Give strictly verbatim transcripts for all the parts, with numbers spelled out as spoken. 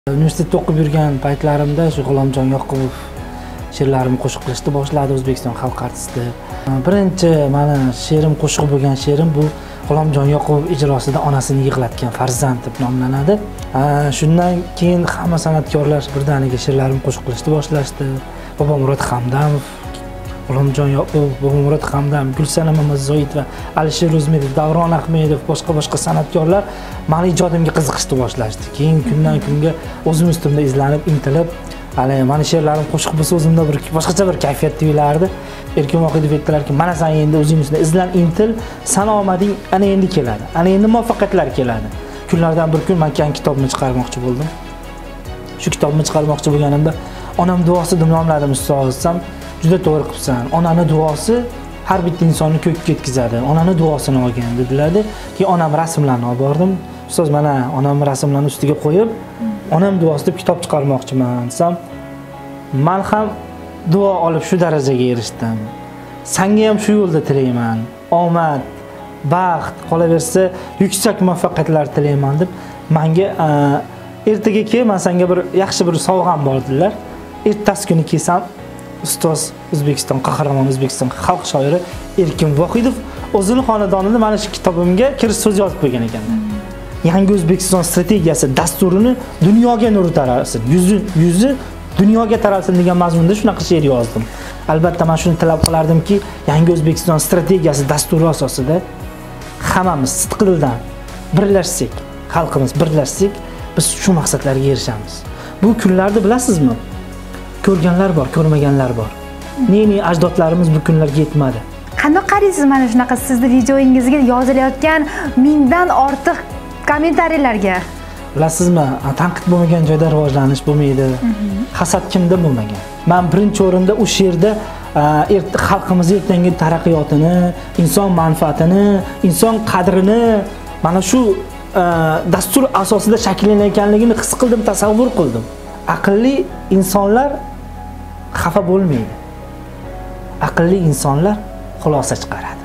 Universitetda o'qib yurgan paytlarimda shu G'ulomjon Yoqubov she'rlarimni qo'shiq qilishni boshladi O'zbekiston xalq artisti. Birinchi meni she'rim qo'shiq bo'lgan she'rim bu G'ulomjon Yoqubov ijrosida onasini yig'latgan farzand deb nomlanadi. Shundan keyin hamma san'atkorlar birdaniga she'rlarimni qo'shiq qilishni boshlashdi. Bobomurod Hamdamov, G'ulomjon Yoqubov, Bobomurod Hamdam, Gulsanam Mamazoitova, Alisher O'zmedov, Davron Ahmedov, boshqa-boshqa san'atkorlar meni ijodimga qiziqishni boshlashdi. Keyin kundan kunga o'zim ustimda izlanib, intilib, hali meni she'rlarim qo'shiq bo'lsa o'zimda bir boshqacha bir kayfiyat tuyulardi. Erkin Vohidov aytdilarki, "Mana sen endi o'zing ustida izlan, intil, sana omading ana endi keladi. Ana endi muvaffaqiyatlar keladi." Kunlardan bir kun men kan kitobni chiqarmoqchi bo'ldim. Shu kitobni chiqarmoqchi bo'lganimda onam duosi deb nomladim ustozim. Juda to'g'ri qilibsan. Onaning duosi har bitta insonni ko'kka yetkazadi. Onaning duosini olgan dedilar-da. Keyin onam rasmlarni olib bordim. Ustoz mana onam rasmlarni ustiga qo'yib, onam duosi deb kitob chiqarmoqchiman desam, men ham duo olib shu darajaga erishdim. Senga ham shu yo'lda tilayman. Omad, baxt, qolaversa yuksak muvaffaqiyatlar tilayman deb menga ertaga ke men senga bir yaxshi bir sovg'am bor dedilar. Ertasi kuni kelsam ustoz O'zbekiston qahramoni, O'zbekiston xalq shoiri Erkin Vohidov o'zining xonadonida mana shu kitobimga kirish so'z yozib qo'ygan ekan. Yangi O'zbekiston strategiyasi dasturini dunyoga nur taralsin, yuzi yuzi dunyoga taralsin degan mazmunda shunaqa she'r yozdim. Albatta men shuni talab qilardimki, yangi O'zbekiston strategiyasi dasturi asosida hammamiz sidqidildan birlashsak, xalqimiz birlashsak, biz shu maqsadlarga erishamiz. Bu kunlarda bilasizmi? Ko'rganlar bor, ko'rmaganlar bor. Ne-ne ajdodlarimiz bu kunlarga yetmadi. Qanday qaraysiz mana shunaqa sizning videoingizga yozilayotgan mingdan ortiq kommentariyalarga? Bilasizmi, tanqid bo'lmagan joyda rivojlanish bo'lmaydi. Hasad kimda bo'lmagan. Men birinchi o'rinda u she'rda xalqimiz ertangi taraqqiyotini, inson manfaatini, inson qadrini mana shu dastur asosida shakllanayotganligini his qildim, tasavvur qildim. Aqlli insonlar xafa bo'lmaydi. Aqlli insonlar xulosa chiqaradi.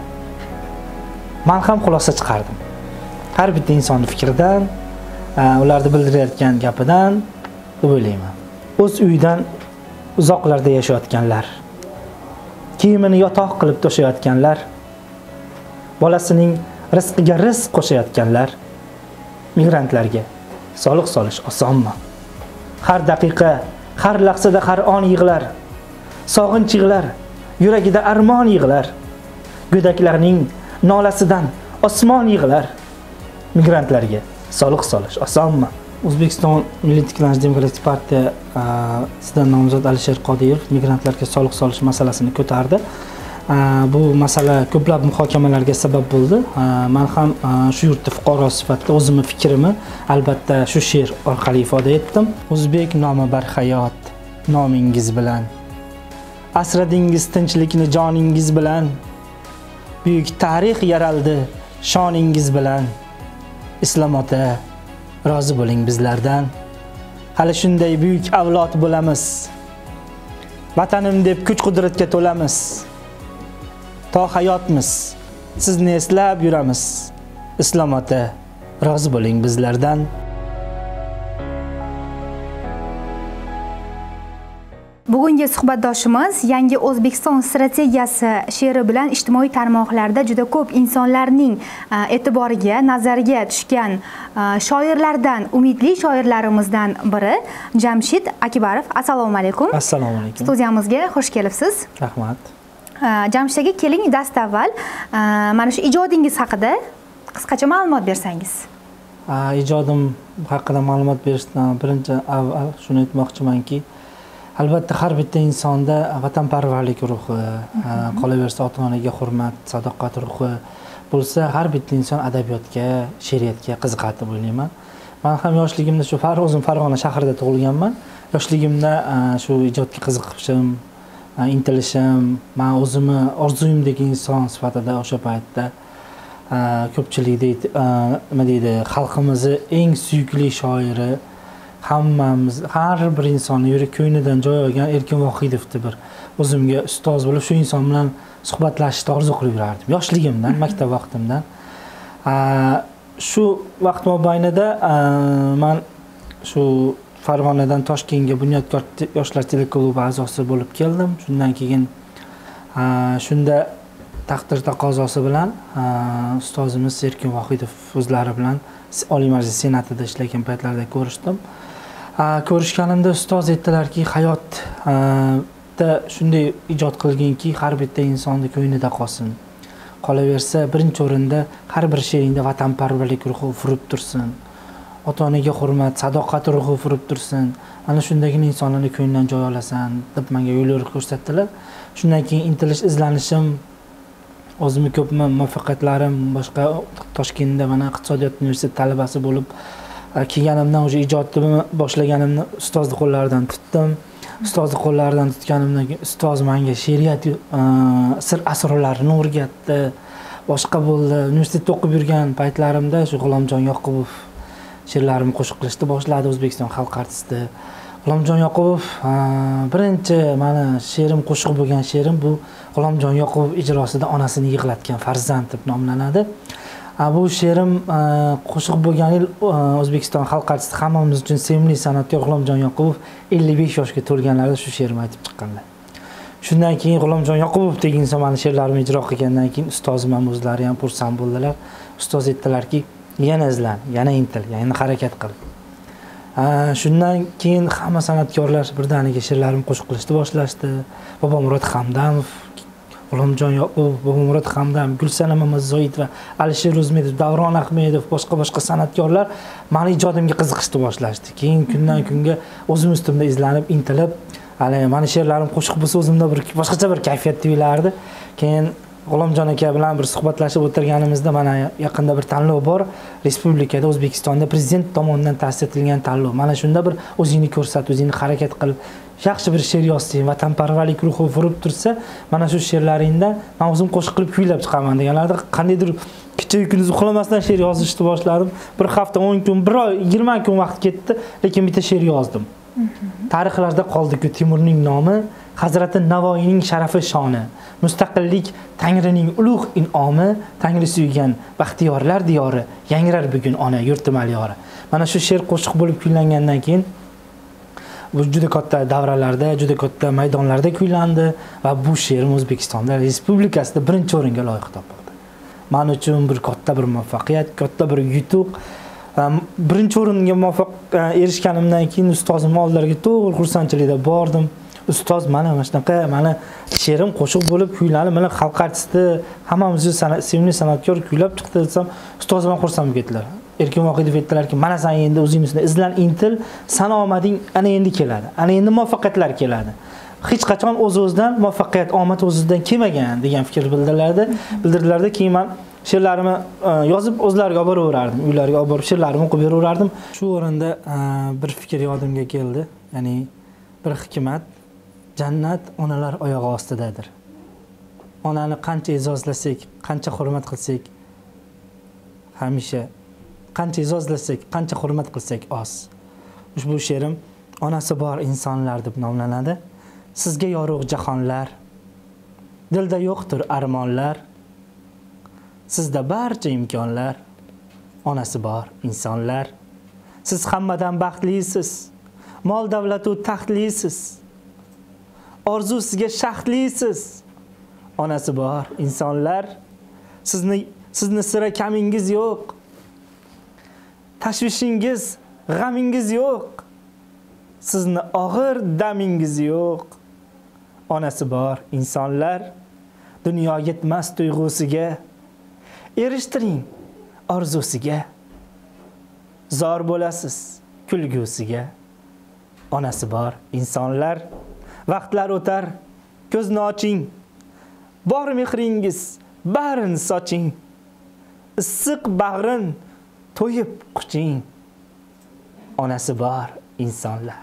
Men ham xulosa chiqardim. Har bitta insonning fikridan, ularni bildirayotgan gapidan deb o'ylayman. O'z uyidan uzoqlarda yashayotganlar, kiyimini yotoq qilib to'shayotganlar, bolasining rizqiga rizq qo'shayotganlar, migrantlarga soliq solish osonmi? Har daqiqa, har lahzada har on yig'lar, sog'inch yig'lar, yuragida armon yig'lar, go'daklarning nolasidan osmon yig'lar. Migrantlarga soliq solish osonmi? O'zbekiston Milliy tiklanish demokratik partiyasidan nomzod Alisher Qodirov migrantlarga soliq solish masalasini ko'tardi. Bu masala ko'plab muhokamalarga sabab bo'ldi. Men ham shu yurtda fuqaro sifatida o'zimning fikrimni albatta shu she'r orqali ifoda etdim. O'zbek nomi barhayot nomingiz bilan, asradingiz tinchlikni joningiz bilan, buyuk tarix yaraldi shoningiz bilan. Islom ota, rozi bo'ling bizlardan. Hali shunday buyuk avlod bo'lamiz. Vatanim deb kuch-qudratga to'lamiz. To hayotmiz, sizni eslab yuramiz. Islom ota, rozi bo'ling bizlardan. Bugungi suhbatdoshimiz yangi O'zbekiston strategiyasi she'ri bilan ijtimoiy tarmoqlarda juda ko'p insonlarning e'tiboriga, nazariga tushgan shoirlardan, umidli shoirlarimizdan biri Jamshid Akbarov. Assalomu alaykum. Assalomu alaykum. Studiyamizga xush kelibsiz. Rahmat. Jamshid aka, keling dastavval mana shu ijodingiz haqida qisqacha ma'lumot bersangiz. Ijodim haqida ma'lumot berishdan birinchi avval shuni aytmoqchimanki, albatta har bitta insonda vatanparvarlik ruhi, qolaversa ota-onaga hurmat, sadoqat ruhi bo'lsa, har bitta inson adabiyotga, she'riyatga qiziqadi deb o'ylayman. Men ham yoshligimda shu o'zim Farg'ona shahrida tug'ilganman. Yoshligimda shu ijodga qiziqishim, intilishim, men o'zimni orzuyimdagi inson sifatida o'sha paytda ko'pchilik nima deydi, xalqimizning eng suyukli shoiri, hammamiz, har bir insonni yurak ko'ynidan joy olgan Erkin Vohidovni bir o'zimga ustoz bo'lib, shu inson bilan suhbatlashishni orzu qilib yurardim. Yoshligimdan, maktab vaqtimdan. Shu vaqt mobaynida men shu Farg'onadan Toshkentga Bunyodkor yoshlar teleklubi a'zosi bo'lib keldim. Shundan keyin shunda taqdir taqozosi bilan ustozimiz Erkin Vohidov o'zlari bilan Oliy Majlis Senatida ishlagan paytlarda ko'rishdim. Ko'rishganimda ustoz aytdilarki, hayotda shunday ijod qilginki, har bitta insonning ko'nglida qolsin. Qolaversa, birinchi o'rinda har bir she'ringda vatanparvarlik ruhi furib tursin. Ota-onaga hurmat, sadoqat ruhi furib tursin. Ana shundagina insonlarning ko'nglidan joy olasan deb menga yo'l yo'riq ko'rsatdilar. Shundan keyin intilish, izlanishim, o'zimning ko'p muvaffaqiyatlarim, boshqa Toshkentda mana iqtisodiyot universiteti talabasi bo'lib kelganimdan o'sha ijodni boshlaganimni ustozning qo'llaridan tutdim. Ustozning qo'llaridan tutganimdan keyin ustoz menga she'riyat sir asrorlarini o'rgatdi. Boshqa bo'ldi. Universitetda o'qib yurgan paytlarimda shu G'ulomjon Yoqubov she'rlarimni qo'shiq qilishni boshladi, O'zbekiston xalq artisti. G'ulomjon Yoqubov birinchi meni she'rim qo'shiq bo'lgan she'rim bu G'ulomjon Yoqubov ijrosida onasini yig'latgan farzand deb nomlanadi. Bu she'rim qo'shiq bo'lgan yil O'zbekiston xalq artisti, hammamiz uchun sevimli san'atkor G'ulomjon Yoqubov ellik besh yoshga to'lganlarida shu she'rimni aytib chiqqanlar. Shundan keyin G'ulomjon Yoqubov degan inson meni she'rlarimni ijro qilgandan keyin ustozim ham o'zlari ham xursand bo'ldilar. Ustoz aytdilarki, yana izlan, yana intil, yana harakat qil. Shundan keyin hamma san'atkorlar birdaniga she'rlarimni qo'shiq qilishni boshlashdi. Bobomurod Hamdamov, G'ulomjon Yoqubov, Bobomurod Hamdam, Gulsanam Mamazoitova, Alisher O'zmedov, Davron Ahmedov, boshqa-boshqa san'atkorlar meni ijodimga qiziqishni boshlashdi. Keyin kundan kunga o'zim ustimda izlanib, intilib, hali meni she'rlarim qo'shiq bo'lsa o'zimda bir boshqacha bir kayfiyat tuyulardi. Keyin G'ulomjon aka bilan bir suhbatlashib o'tirganimizda mana yaqinda bir tanlov bor. Respublikada O'zbekistonda prezident tomonidan ta'sis etilgan tanlov. Mana shunda bir o'zingni ko'rsat, o'zingni harakat qil. Yaxshi bir she'r yozsang, vatanparvarlik ruhi furib tursa, mana shu she'rlaringda men o'zim qo'shiq qilib kuylab chiqaman deganlarda qandaydir kecha kunduz uxlamasdan she'r yozishni boshladim. Bir hafta, o'n kun, bir oy, yigirma kun vaqt ketdi, lekin bitta she'r yozdim. Tarixlarda qoldi-ku Timurning nomi, Hazrati Navoiyning sharafi shoni, mustaqillik Tangrining ulug' in'omi, Tangri suygan baxtiyorlar diyori, yangrar bugun ona yurtim aliyori. Mana shu she'r qo'shiq bo'lib kuylangandan keyin bu juda katta davralarda, juda katta maydonlarda kuylandi va bu she'rim O'zbekistonda respublikasida birinchi o'ringa loyiq topildi. Men uchun bir katta bir muvaffaqiyat, katta bir yutuq. Birinchi o'ringa muvaffaq erishganimdan keyin ustozim oldilariga to'g'ri xursandchilikda bordim. Ustoz mana mana shunaqa mana she'rim qo'shiq bo'lib kuylanib, mana xalq artisti, hammamiz sevimli san'atkor kuylab chiqdi desam, ustozim ham xursand bo'lib ketdilar. Erkin Vohidov aytdilarki, mana sen endi o'zingni ustida izlan, intil, sana omading ana endi keladi. Ana endi muvaffaqiyatlar keladi. Hech qachon o'z-o'zidan muvaffaqiyat, omad o'z-o'zidan kelmagan degan fikr bildirdilarda, bildirdilarda keyin men she'rlarimni yozib o'zlariga olib boraverardim, uylariga olib borib she'rlarimni o'qib beraverardim. Shu o'rinda bir fikr yodimga keldi. Ya'ni bir hikmat, jannat onalar oyog'i ostidadir. Onani qancha e'zozlasak, qancha hurmat qilsak, hamisha qancha e'zozlasak, qancha hurmat qilsak oz. Ushbu she'rim onasi bor insonlar deb nomlanadi. Sizga yorug' jahonlar, dilda yo'qdir armonlar. Sizda barcha imkonlar, onasi bor insonlar. Siz hammadan baxtlisiz, mol davlat u taxtlisiz. Orzu sizga shaxtlisiz. Onasi bor insonlar. Sizni sizni sira kamingiz yo'q. Tashvishingiz, g'amingiz yo'q. Sizni og'ir damingiz yo'q. Onasi bor insonlar. Dunyo yetmas tuyg'usiga erishtiring orzusiga. Zor bo'lasiz kulgusiga. Onasi bor insonlar. Vaqtlar o'tar, ko'zni oching. Bor mehringiz, barin soching. Issiq bag'rin to'yib quching. Onasi bor insonlar.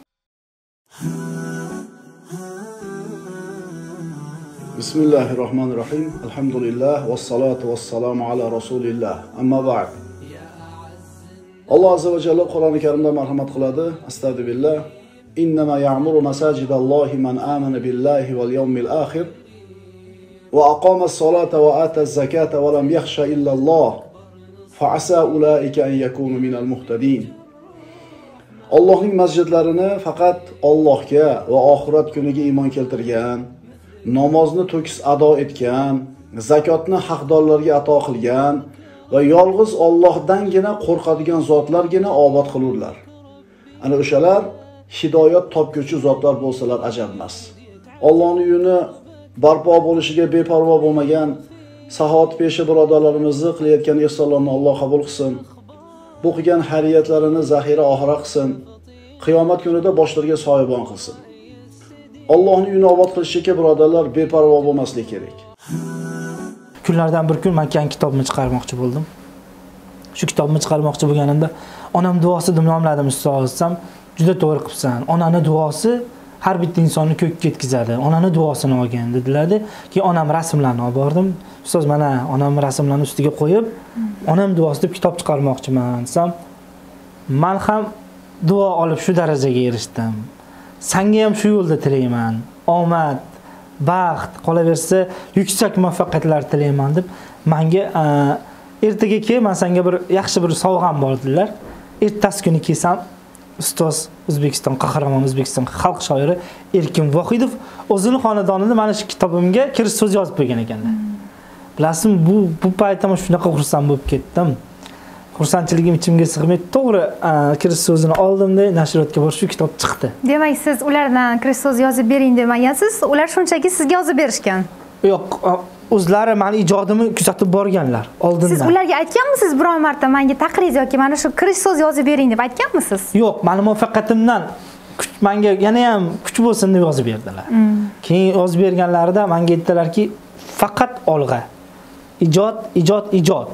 Bismillahirrahmanirrahim. Alhamdulillah vassalatu vassalamu ala rasulillah. Amma ba'd. Alloh azza va jalla Qur'oni Karimda marhamat qiladi. Astagfirullah. إنما يعمر مساجد الله من آمن بالله واليوم الآخر وأقام الصلاة وآتى الزكاة ولم يخش إلا الله فعسى أولئك أن يكونوا من المهتدين. Allohning masjidlarini faqat Allohga va oxirat kuniga iymon keltirgan, namozni to'kis ado etgan, zakotni haqdorlarga ato qilgan va yolg'iz Allohdangina qo'rqadigan zotlargina obod qilurlar. Ana o'shalar hidoyat topguvchi zotlar bo'lsalar ajab emas. Allohning uyini barpo bo'lishiga beparvo bo'lmagan saxovat peshi birodarlarimizni qilayotgan ehsonlarni Alloh qabul qilsin. Bu qilgan xayriyatlarini zaxira oxira qilsin. Qiyomat kunida boshlariga soyabon qilsin. Allohning uyini obod qilishga birodarlar beparvo bo'lmaslik kerak. Kunlardan bir kun men kan kitobimni chiqarmoqchi bo'ldim. Shu kitobimni chiqarmoqchi bo'lganimda onam duosi deb nomladim ustozim. Juda to'g'ri qilibsan. Onani duosi har bitta insonni ko'kka yetkazadi. Onani duosini olgan dedilar-da. Keyin onam rasmlarni olib bordim. Ustoz mana onam rasmlarni ustiga qo'yib, onam duosi deb kitob chiqarmoqchiman desam, men ham duo olib shu darajaga erishdim. Senga ham shu yo'lda tilayman. Omad, baxt, qolaversa yuksak muvaffaqiyatlar tilayman deb menga ertaga kel, men senga bir yaxshi bir sovg'am bor dedilar. Ertasi kuni kelsam, ustoz O'zbekiston qahramoni, O'zbekiston xalq shoiri Erkin Vohidov o'zining xonadonida mana shu kitobimga kirish so'z yozib qo'ygan ekanlar. Bilasizmi, bu bu paytda men shunaqa xursand bo'lib ketdim. Xursandchiligim ichimga sig'may, to'g'ri kirish so'zini oldimda nashriyotga borib shu kitob chiqdi. Demak, siz ulardan kirish so'z yozib bering demagansiz, ular shunchaki sizga yozib berishgan. Yo'q, o'zlari meni ijodimni kuzatib borganlar oldindan. Siz ularga aytganmisiz biron marta menga taqrir yoki mana shu kirish so'z yozib bering deb aytganmisiz? Yo'q, meni muvaffaqiyatimdan menga yana ham kuch bo'lsin deb yozib berdilar. Keyin yozib berganlarida menga aytdilarki, faqat olg'a. Ijod, ijod, ijod.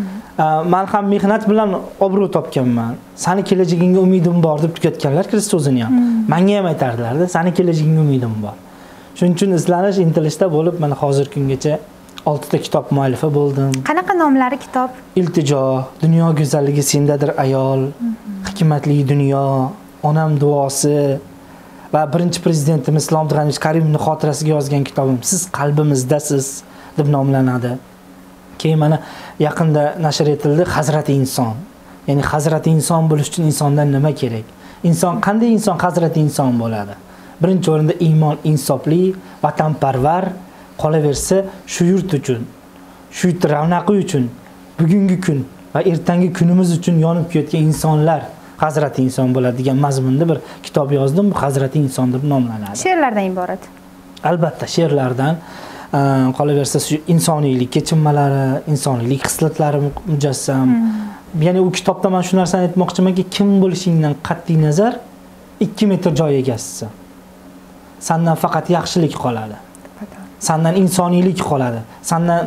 Men ham mehnat bilan obro' topganman. Seni kelajagingga umidim bor deb tugatganlar kirish so'zini ham. Menga ham aytardilar-da, seni kelajagingga umidim bor. Shuning uchun izlanish, intilishda bo'lib, men hozir kungacha oltita kitob muallifi bo'ldim. Qanaqa nomlari kitob? Iltijo, dunyo go'zalligi sendadir ayol, hikmatli dunyo, onam duosi va birinchi prezidentimiz Islom Abdug'aniyevich Karimovning xotirasiga yozgan kitobim Siz qalbimizdasiz deb nomlanadi. Keyin mana yaqinda nashr etildi Hazrati inson. Ya'ni Hazrati inson bo'lish uchun insondan nima kerak? Inson qanday inson Hazrati inson bo'ladi? Birinchi o'rinda iymon, insofli, vatanparvar, qolaversa shu yurt uchun, shu yurt ravnaqi uchun, bugungi kun va ertangi kunimiz uchun yonib kuyayotgan insonlar Hazrati inson bo'ladi degan mazmunda bir kitob yozdim. Bu Hazrati inson deb nomlanadi. She'rlardan iborat. Albatta, she'rlardan qolaversa shu insoniylik kechinmalari, insoniylik xislatlari mujassam. Ya'ni u kitobda men shu narsani aytmoqchimanki, kim bo'lishingdan qat'iy nazar ikki metr joy egasisan. Sandan faqat yaxshilik qoladi. Sandan insoniylik qoladi. Sandan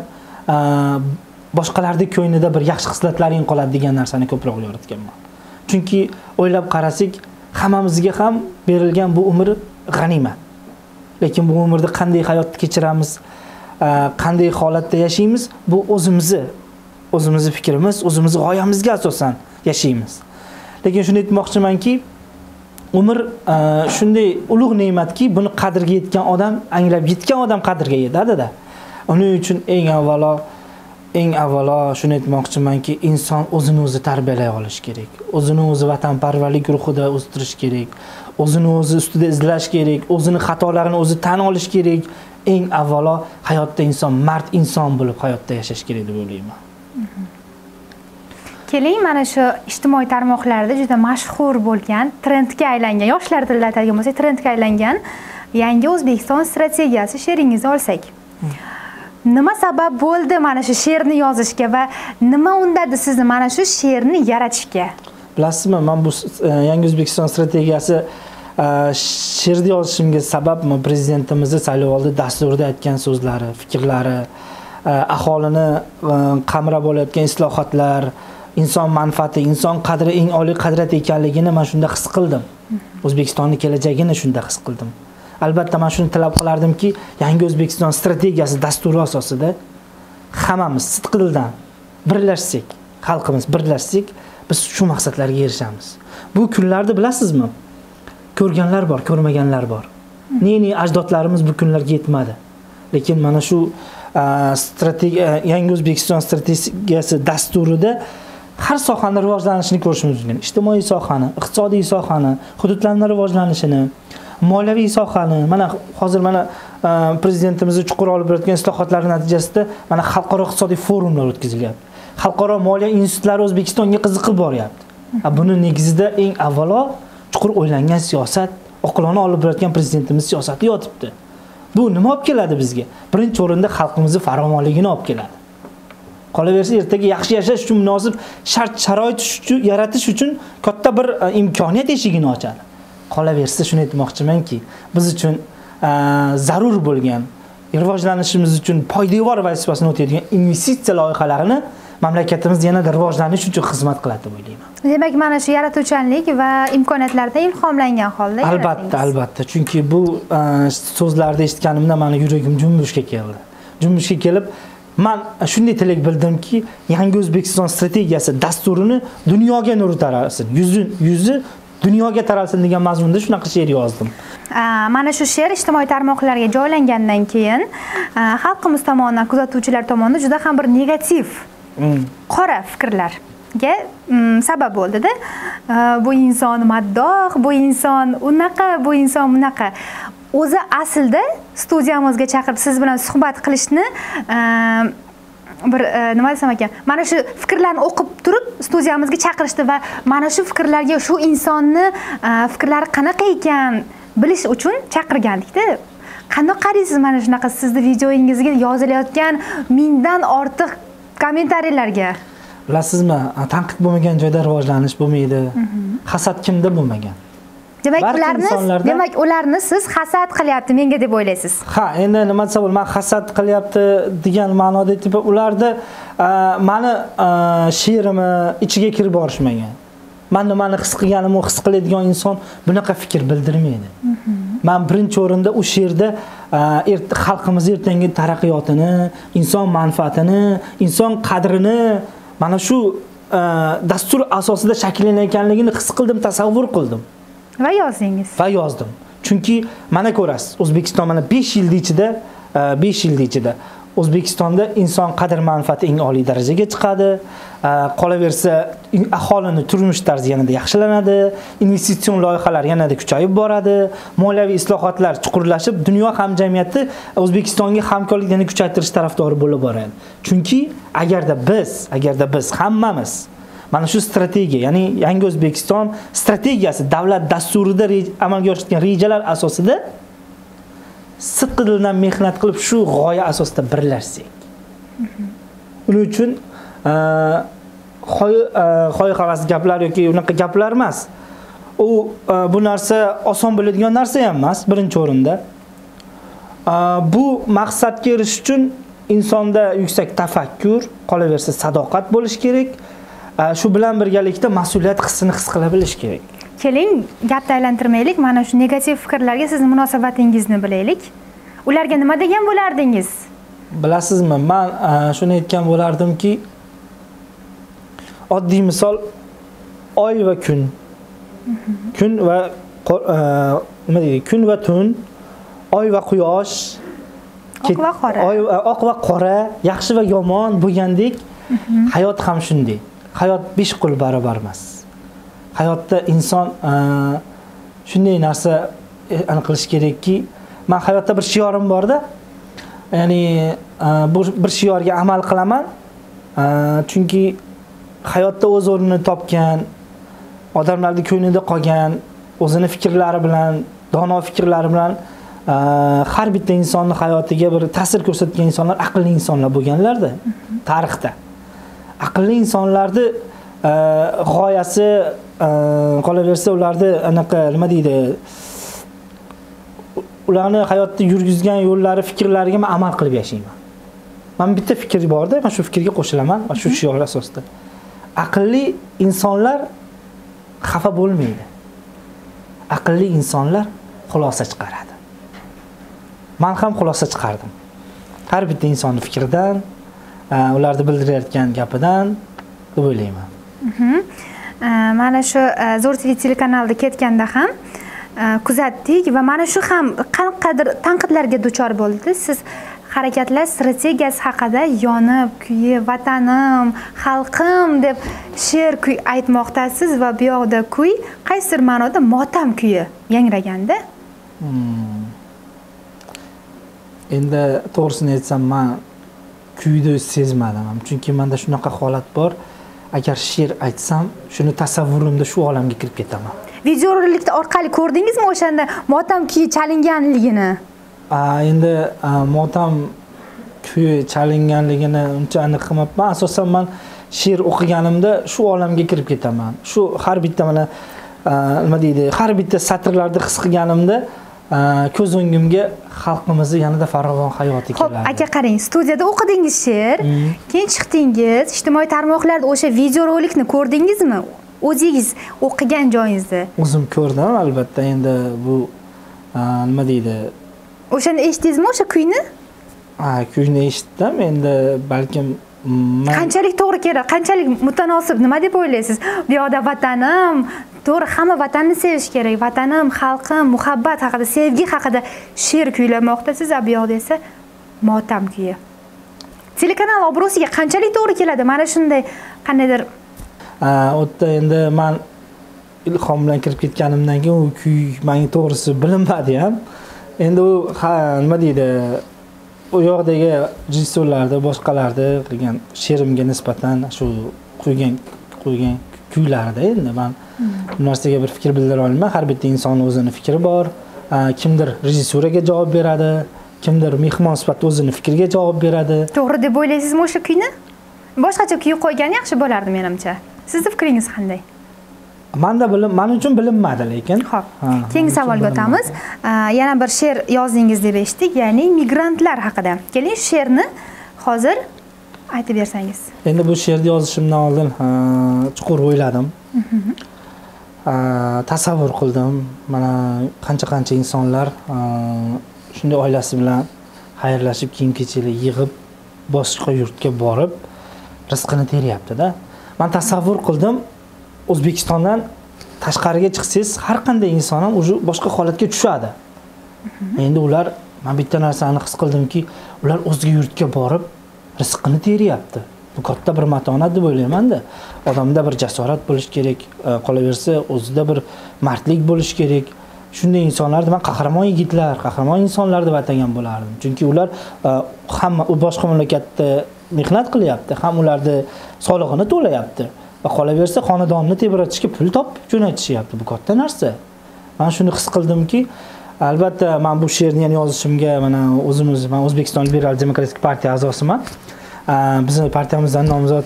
boshqalarning ko'nglida bir yaxshi xislatlaring qoladi degan narsani ko'proq yoritganman. Chunki o'ylab qarasak, hammamizga ham berilgan bu umr g'animat. Lekin bu umrda qanday hayot kechiramiz, qanday holatda yashaymiz, bu o'zimizni, o'zimizning fikrimiz, o'zimizning g'oyamizga asosan yashaymiz. Lekin shuni aytmoqchimanki, umr shunday ulug' ne'matki, buni qadriga yetgan odam, anglab yetgan odam qadriga yetadi-da. Uning uchun eng avvalo eng avvalo shuni aytmoqchimanki, inson o'zini o'zi tarbiyalay olish kerak. O'zini o'zi vatanparvarlik ruhida o'stirish kerak. O'zini o'zi ustida izlash kerak. O'zini xatolarini o'zi tan olish kerak. Eng avvalo hayotda inson mard inson bo'lib hayotda yashash kerak deb o'ylayman. Keling, mana shu ijtimoiy tarmoqlarda juda mashhur bo'lgan, trendga aylangan, yoshlar tilida aytadigan bo'lsak, trendga aylangan yangi O'zbekiston strategiyasi she'ringizni olsak. Nima sabab bo'ldi mana shu she'rni yozishga va nima undadi sizni mana shu she'rni yaratishga? Bilasizmi, men bu yangi O'zbekiston strategiyasi she'rni yozishimga sabab prezidentimizni saylovoldi dasturida aytgan so'zlari, fikrlari, aholini qamrab olayotgan islohotlar, inson manfaati, inson qadri eng oliy qadriyat ekanligini men shunda his qildim. O'zbekistonning kelajagini shunda his qildim. Albatta men shuni talab qilardimki, yangi O'zbekiston strategiyasi dasturi asosida hammamiz sidqidildan birlashsak, xalqimiz birlashsak, biz shu maqsadlarga erishamiz. Bu kunlarda bilasizmi? Ko'rganlar bor, ko'rmaganlar bor. Ne-ne ajdodlarimiz bu kunlarga yetmadi. Lekin mana shu strategiya yangi O'zbekiston strategiyasi dasturida har sohani rivojlanishini ko'rishimiz mumkin. Ijtimoiy sohani, iqtisodiy sohani, hududlarning rivojlanishini, moliyaviy sohani. Mana hozir mana prezidentimizni chuqur olib borayotgan islohotlar natijasida mana xalqaro iqtisodiy forumlar o'tkazilyapti. Xalqaro moliya institutlari O'zbekistonga qiziqib boryapti. Buni negizida eng avvalo chuqur o'ylangan siyosat, oqilona olib borayotgan prezidentimiz siyosati yotibdi. Bu nima olib keladi bizga? Birinchi o'rinda xalqimizning farovonligini olib keladi. Qolaversa ertaga yaxshi yashash uchun munosib shart-sharoit yaratish uchun katta bir imkoniyat eshigini ochadi. Qolaversa shuni aytmoqchimanki, biz uchun zarur bo'lgan, rivojlanishimiz uchun poydevor vazifasini o'taydigan investitsiya loyihalarini mamlakatimiz yanada rivojlanish uchun xizmat qiladi deb o'ylayman. Demak, mana shu yaratuvchanlik va imkoniyatlardan ilhomlangan holda. Albatta, albatta. Chunki bu so'zlarni eshitganimda meni yuragim junbushga keldi. Junbushga kelib, men shunday tilak bildimki, yangi O'zbekiston strategiyasi dasturini dunyoga nur taralsin. Yuzi yuzi dunyoga taralsin degan mazmunda shunaqa she'r yozdim. Mana shu she'r ijtimoiy tarmoqlarga joylangandan keyin xalqimiz tomonidan, kuzatuvchilar tomonidan juda ham bir negativ, qora fikrlarga sabab bo'ldi-da. Bu inson maddoh, bu inson unaqa, bu inson bunaqa. O'zi aslida studiyamizga chaqirib siz bilan suhbat qilishni bir nima desam ekan, mana shu fikrlarni o'qib turib studiyamizga chaqirishdi va mana shu fikrlarga shu insonni fikrlari qanaqa ekan bilish uchun chaqirgandik-da. Qanday qaraysiz mana shunaqa sizni videoingizga yozilayotgan mingdan ortiq kommentariyalarga? Bilasizmi, tanqid bo'lmagan joyda rivojlanish bo'lmaydi. Hasad kimda bo'lmagan? Demak, ularni demak ularni siz hasad qilyapti menga deb o'ylaysiz. Ha, endi nima desam bo'l, men hasad qilyapti degan ma'noda aytib, ularda meni she'rimni ichiga kirib borishmagan. Men nimani his qilganimni his qiladigan inson bunaqa fikr bildirmaydi. Men birinchi o'rinda u she'rda xalqimiz ertangi taraqqiyotini, inson manfaatini, inson qadrini mana shu dastur asosida shakllanayotganligini his qildim, tasavvur qildim. Va yozdingiz. Va yozdim. Chunki mana ko'rasiz, O'zbekiston mana besh yil ichida, besh yil ichida O'zbekistonda inson qadr manfaati eng oliy darajaga chiqadi. Qolaversa, aholining turmush tarzi yanada yaxshilanadi, investitsion loyihalar yanada kuchayib boradi, moliyaviy islohotlar chuqurlashib, dunyo hamjamiyati O'zbekistonga hamkorlikni kuchaytirish tarafdori bo'lib boradi. Chunki agarda biz, agarda biz hammamiz mana shu strategiya, ya'ni yangi O'zbekiston strategiyasi davlat dasturida amalga oshirilgan rejalar asosida sidqidildan mehnat qilib shu g'oya asosida birlashsak. Uning uchun xoy havas gaplar yoki unaqa gaplar emas. U bu narsa oson bo'ladigan narsa ham emas, birinchi o'rinda. Bu maqsadga erishish uchun insonda yuksak tafakkur, qolaversa sadoqat bo'lish kerak. Shu bilan birgalikda mas'uliyat hissini his qila bilish kerak. Keling, gapni aylantirmaylik, mana shu negativ fikrlarga sizning munosabatingizni bilaylik. Ularga nima degan bo'lardingiz? Bilasizmi, men shuni aytgan bo'lardimki, oddiy misol oy va kun. Kun va nima deydi? Kun va tun, oy va quyosh, oq va qora. Oy oq va qora, yaxshi va yomon bo'lgandek, hayot ham shunday. Hayot besh qo'l barobar emas. Hayotda inson shunday narsa aniq qilish kerakki, men hayotda bir shiorim bor-da. Ya'ni bu bir shiorga amal qilaman. Chunki hayotda o'z o'rnini topgan, odamlarning ko'nglida qolgan, o'zini fikrlari bilan, dono fikrlari bilan har bitta insonning hayotiga bir ta'sir ko'rsatgan insonlar aqlli insonlar bo'lganlar-da tarixda. Aqlli insonlarni g'oyasi qolaversa ularni anaqa nima deydi? Ularni hayotda yurgizgan yo'llari, fikrlariga men amal qilib yashayman. Men bitta fikr bor-da, men shu fikrga qo'shilaman va shu shior asosida. Aqlli insonlar xafa bo'lmaydi. Aqlli insonlar xulosa chiqaradi. Men ham xulosa chiqardim. Har bitta insonning fikridan, ularni bildirayotgan gapidan deb o'ylayman. Mana shu Zo'r T V telekanalida ketganda ham kuzatdik va mana shu ham qanaqadir tanqidlarga duchor bo'ldi. Siz harakatlash strategiyasi haqida yonib, kuyib, vatanim, xalqim deb she'r kuy aytmoqdasiz va bu yoqda kuy qaysidir ma'noda motam kuyi yangraganda. Hmm. Endi to'g'risini aytsam, men kuyni sezmadim. Chunki menda shunaqa holat bor. Agar she'r aytsam, shuni tasavvurimda shu olamga kirib ketaman. Videorolik orqali ko'rdingizmi o'shanda motam kuyi chalinganligini? Endi motam kuyi chalinganligini uncha aniq qilmabman. Asosan men she'r o'qiganimda shu olamga kirib ketaman. Shu har bitta mana nima deydi, har bitta satrlarda his qilganimda ko'z o'ngimga xalqimizni yanada farovon hayoti keladi. Xo'p, aka qarang, studiyada o'qidingiz she'r, keyin chiqdingiz, ijtimoiy tarmoqlarda o'sha videorolikni ko'rdingizmi? O'zingiz o'qigan joyingizda. O'zim ko'rdim, albatta. Endi bu nima deydi? O'shani eshitdingizmi o'sha kuyni? Ha, kuyni eshitdim. Endi balkim qanchalik to'g'ri kerak, qanchalik mutanosib, nima deb o'ylaysiz? Bu yoqda vatanim, to'g'ri, hamma vatanni sevish kerak. Vatanim, xalqim, muhabbat haqida, sevgi haqida she'r kuylamoqda, siz bu yoqda esa motam kuyi. Telekanal obro'siga qanchalik to'g'ri keladi? Mana shunday qandaydir o'tda endi men ilhom bilan kirib ketganimdan keyin u kuy menga to'g'risi bilinmadi ham. Endi u nima deydi? U yoqdagi rejissyorlarda, boshqalarda qilgan she'rimga nisbatan shu qo'ygan qo'ygan kuylarda endi men bu narsaga bir fikr bildira olmayman. Har bitta insonning o'zining fikri bor. Kimdir rejissuraga javob beradi, kimdir mehmon sifatida o'zining fikriga javob beradi. To'g'ri deb o'ylaysizmi o'sha kuyni? Boshqacha kuy qo'ygan yaxshi bo'lardi menimcha. Sizning fikringiz qanday? Menda bilim, men uchun bilinmadi lekin. Xo'p. Keyingi savolga o'tamiz. Yana bir she'r yozdingiz deb eshitdik, ya'ni migrantlar haqida. Keling, shu she'rni hozir aytib bersangiz. Endi bu she'rni yozishimdan oldin chuqur o'yladim. Tasavvur qildim. Mana qancha-qancha insonlar shunday oilasi bilan xayrlashib, kiyim-kechaklar yig'ib, boshqa yurtga borib rizqini teryapti-da. Men tasavvur qildim, O'zbekistondan tashqariga chiqsangiz, har qanday inson ham o'sha boshqa holatga tushadi. Endi ular, men bitta narsani his qildimki, ular o'zga yurtga borib rizqini teryapti. Bu katta bir matonat deb o'ylayman-da. Odamda bir jasorat bo'lish kerak, qolaversa o'zida bir mardlik bo'lish kerak. Shunday insonlarni men qahramon yigitlar, qahramon insonlar deb atagan bo'lardim. Chunki ular hamma boshqa mamlakatda mehnat qilyapti, ham ularni solig'ini to'layapti. Va qolaversa xonadonni tebratishga pul topib jo'natishyapti. Bu katta narsa. Men shuni his qildimki, albatta men bu she'rni yana yozishimga mana o'zimiz, men O'zbekiston Liberal Demokratik partiya a'zosiman. Bizning partiyamizdan nomzod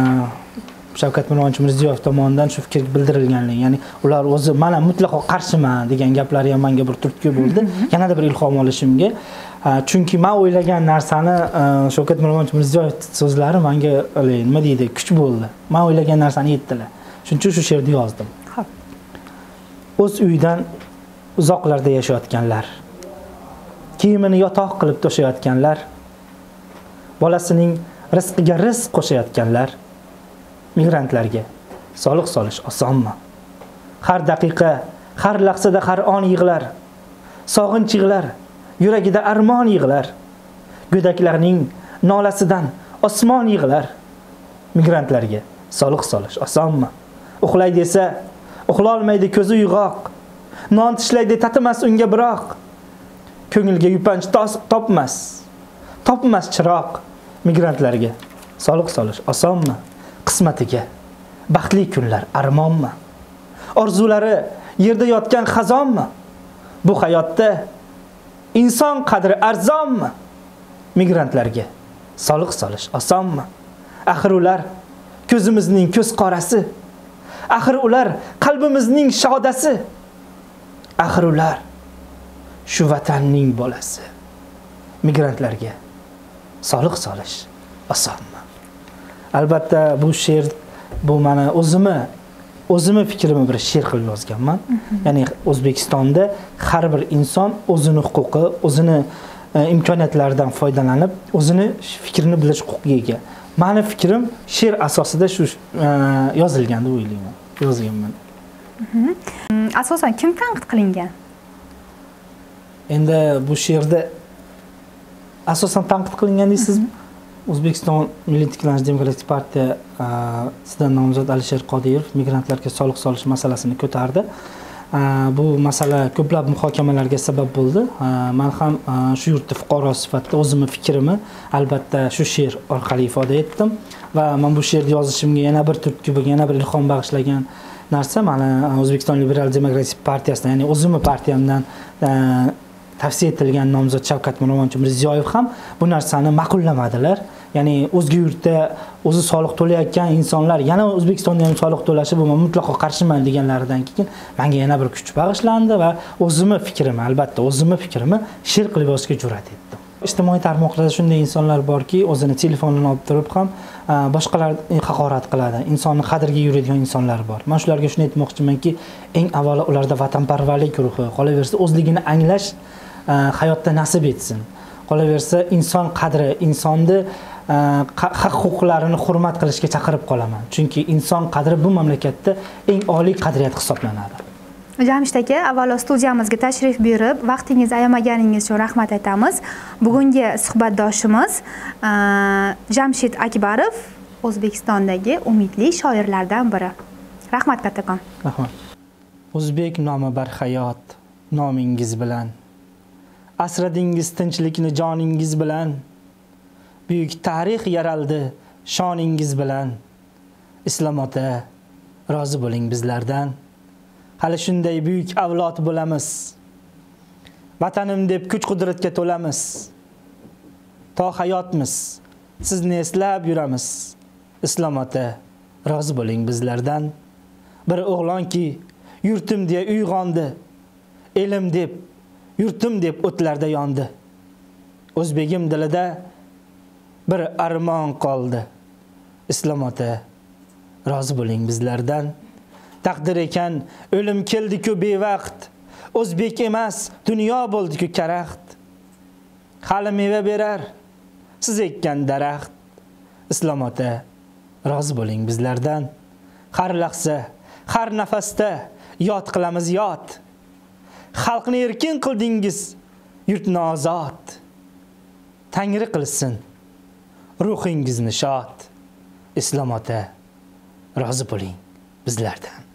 Shavkat Mirziyoyev tomonidan shu fikr bildirilganligi, ya'ni ular o'zi mana mutlaqo qarshiman degan gaplari ham menga bir turtki bo'ldi. Yanada bir ilhom olishimga. Chunki men o'ylagan narsani Shavkat Mirziyoyev so'zlari menga nima deydi, kuch bo'ldi. Men o'ylagan narsani yetdilar. Shuning uchun shu she'rni yozdim. Xo'p. O'z uyidan uzoqlarda yashayotganlar, kiyimini yotoq qilib to'shayotganlar, bolasining rizqiga rizq qo'shayotganlar, migrantlarga soliq solish osonmi? Har daqiqa, har lahzada har on yig'lar, sog'inch yig'lar, yuragida armon yig'lar, go'daklarning nolasidan osmon yig'lar, migrantlarga soliq solish osonmi? Uxlay desa, uxlolmaydi ko'zi uyg'oq, non tishlaydi tatimas unga biroq, ko'ngilga yupanch topmas, topmas chiroq, migrantlarga soliq solish osonmi? Qismatiga baxtli kunlar armonmi? Orzulari yerda yotgan xazonmi? Bu hayotda inson qadri arzonmi? Migrantlarga soliq solish osonmi? Axir ular ko'zimizning ko'z qorasi, axir ular qalbimizning shodasi, axir ular shu vatanning bolasi. Migrantlarga soliq solish osonmi? Albatta bu she'r, bu mana o'zimni o'zimni fikrimni bir she'r qilib yozganman. Ya'ni O'zbekistonda har bir inson o'zining huquqi, o'zining imkoniyatlaridan foydalanib, o'zining fikrini bilish huquqiga ega. Meni fikrim she'r asosida shu yozilgan deb o'ylayman. Yozganman. Asosan kim tanqid qilingan? Endi bu she'rda asosan tanqid qilingan deysizmi? O'zbekiston Milliy tiklanish demokratik partiyasidan nomzod Alisher Qodirov migrantlarga soliq solish masalasini ko'tardi. Bu masala ko'plab muhokamalarga sabab bo'ldi. Men ham shu yurtda fuqaro sifatida o'zimning fikrimni albatta shu she'r orqali ifoda etdim va men bu she'rni yozishimga yana bir turtki bo'lgan, yana bir ilhom bag'ishlagan narsa mana O'zbekiston Liberal demokratik partiyasidan, ya'ni o'zimning partiyamdan tavsiya etilgan nomzod Shavkat Mirziyoyev ham bu narsani ma'qullamadilar. Ya'ni o'zga yurtda o'zi soliq to'layotgan insonlar yana O'zbekistonda ham soliq to'lashi bu mutlaqo qarshiman deganlaridan keyin menga yana bir kuch bag'ishlandi va o'zimning fikrimni, albatta o'zimning fikrimni she'r qilib yozishga jur'at etdim. Ijtimoiy tarmoqlarda shunday insonlar borki, o'zini telefonini olib turib ham boshqalarni haqorat qiladi. Insonni qadriga yuradigan insonlar bor. Men shularga shuni aytmoqchimanki, eng avvalo ularda vatanparvarlik ruhi, qolaversa o'zligini anglash hayotda nasib etsin. Qolaversa inson qadri, insonni haq-huquqlarini hurmat qilishga chaqirib qolaman. Chunki inson qadri bu mamlakatda eng oliy qadriyat hisoblanadi. Jamshid aka, avvalo studiyamizga tashrif buyurib, vaqtingizni ayamaganingiz uchun rahmat aytamiz. Bugungi suhbatdoshimiz Jamshid Akbarov, O'zbekistondagi umidli shoirlardan biri. Rahmat kattakon. Rahmat. O'zbek nomi barhayot, nomingiz bilan asradingiz tinchlikni joningiz bilan, buyuk tarix yaraldi shoningiz bilan. Islom ota, rozi bo'ling bizlardan. Hali shunday buyuk avlod bo'lamiz. Vatanim deb kuch-qudratga to'lamiz. To hayotmiz, sizni eslab yuramiz. Islom ota, rozi bo'ling bizlardan. Bir o'g'lonki yurtim deya uyg'ondi, elim deb, yurtim deb o'tlarda yondi. O'zbegim dilida bir armon qoldi. Islom ota, rozi bo'ling bizlardan. Taqdir ekan o'lim keldi-ku bevaqt, o'zbek emas dunyo bo'ldi-ku karaxt. Hali meva berar siz ekkan daraxt. Islom ota, rozi bo'ling bizlardan. Har lahza, har nafasda yod qilamiz yod. Xalqni erkin qildingiz, yurtni ozod. Tangri qilsin ruhingizni shod. Islom ota, rozi bo'ling bizlardan.